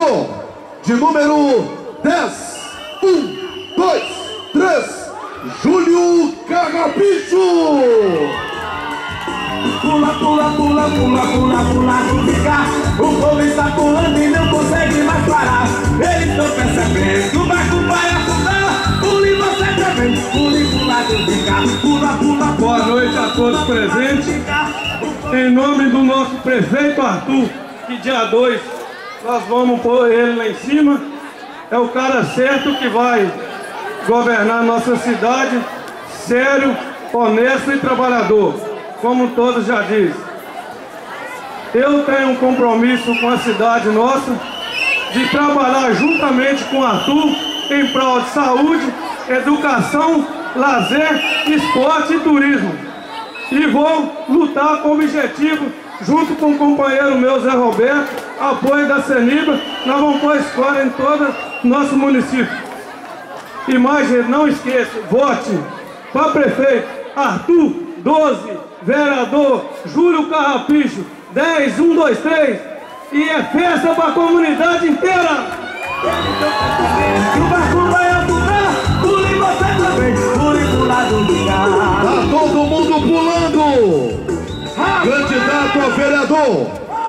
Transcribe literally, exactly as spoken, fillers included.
vereador de número dez, um, dois, três, Júlio Carrapicho. Pula, pula, pula, pula, pula, pula, fica. O povo está pulando e não consegue mais parar. Eles estão percebendo que o barco vai afundar. Pule você também, pule, pula, fica. Pula, pula, boa noite a todos presentes. Em nome do nosso prefeito Arthur, que dia dois nós vamos pôr ele lá em cima. É o cara certo que vai governar nossa cidade, sério, honesto e trabalhador, como todos já dizem. Eu tenho um compromisso com a cidade nossa de trabalhar juntamente com o Arthur em prol de saúde, educação, lazer, esporte e turismo. E vou lutar com o objetivo, junto com o companheiro meu Zé Roberto, apoio da CENIBA, nós vamos pôr escola em todo o nosso município. E mais, gente, não esqueça, vote para prefeito Arthur doze, vereador Júlio Carrapicho dez, um, dois, três, e é festa para a comunidade inteira. O barco vai afundar, pule você também, pule pro lado do carro. Tá todo mundo pulando. Candidato a vereador